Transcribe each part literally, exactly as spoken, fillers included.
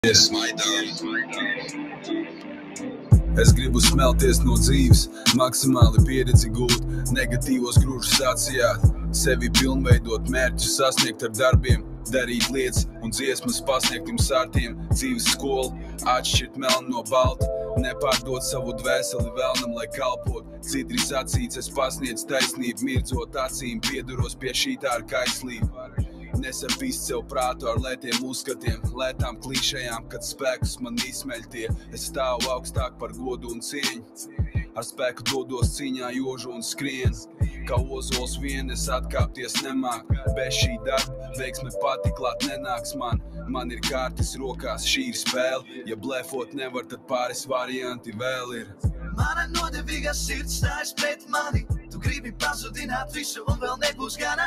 Es gribu smelties no dzīves, maksimāli pieredzi gūt, negatīvos grūžus atsijāt, sevi pilnveidot, mērķus sasniegt ar darbiem, darīt lietas un dziesmas pasniegtiem sārtiem, dzīves skolu, atšķirt melnu no balta, nepārdot savu dvēseli vēlnam, lai kalpot, citri sacīts, es pasniedz taisnību, mirdzot acīm, pieduros pie šītā ar kaislību. Nesapīst sev prātu ar lētiem uzskatiem, lētām klīšajām, kad spēkus man izsmeļtie. Es stāvu augstāk par godu un cieņu, ar spēku dodos cīņā jožu un skrien. Kā ozols vien es atkāpties nemāk, bez šī darba veiksme pati klāt nenāks man. Man ir kārtis rokās, šī ir spēle, ja blefot nevar, tad pāris varianti vēl ir. Mana nodevīgā sirds stājas pret mani, tu gribi pazudināt visu un vēl nebūs gana.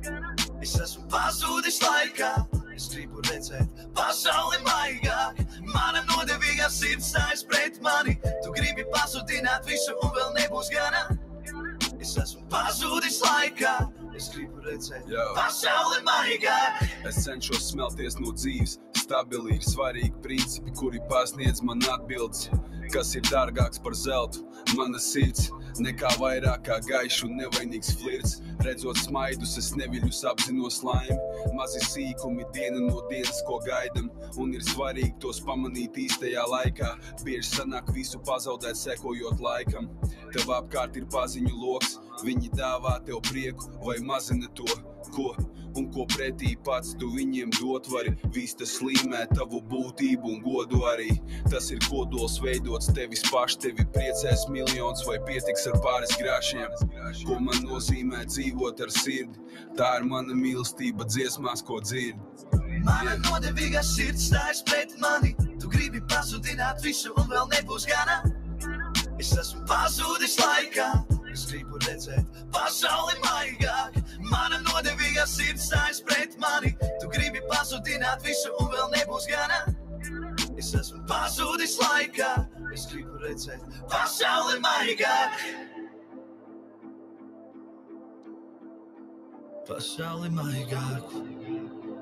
Es esmu pazudis laikā, es gribu redzēt pasauli maigāk. Mana nodevīgā sirds stājas pret mani, tu gribi pazudināt visu un vēl nebūs gana. Es esmu pazudis laikā, es gribu redzēt Yo. Pasauli maigāk. Es cenšos smelties no dzīves, stabili ir svarīgi principi, kuri pasniedz man atbildes. Kas ir dārgāks par zeltu, mana sirds, nekā vairāk kā gaišs un nevainīgs flirts. Redzot smaidus, es neviļus apzinos laimi, mazi sīkumi diena no dienas, ko gaidam, un ir svarīgi tos pamanīt īstajā laikā. Bieži sanāk visu pazaudēt, sekojot laikam. Tev apkārt ir paziņu loks, viņi dāvā tev prieku vai mazina to, ko un ko pretī pats tu viņiem dot vari. Viss tas līmē tavu būtību un godu arī. Tas ir kodols veidots tevis paši, tevi priecēs miljons vai pietiks ar pāris grāšiem. Ko man nozīmē dzīvot ar sirdi, tā ir mana mīlestība dziesmās, ko dzirdi. Mana nodevīgā sirds stājas pret mani, tu gribi pazudināt visu un vēl nebūs gana. Es esmu pazudis laikā, es gribu redzēt pasauli maigāk. Mana nodevīgā sirds stājas pret mani, tu gribi pazudināt visu un vēl nebūs gana. Es esmu pazudis laikā, es gribu redzēt pasauli maigāk. Pasauli maigāk.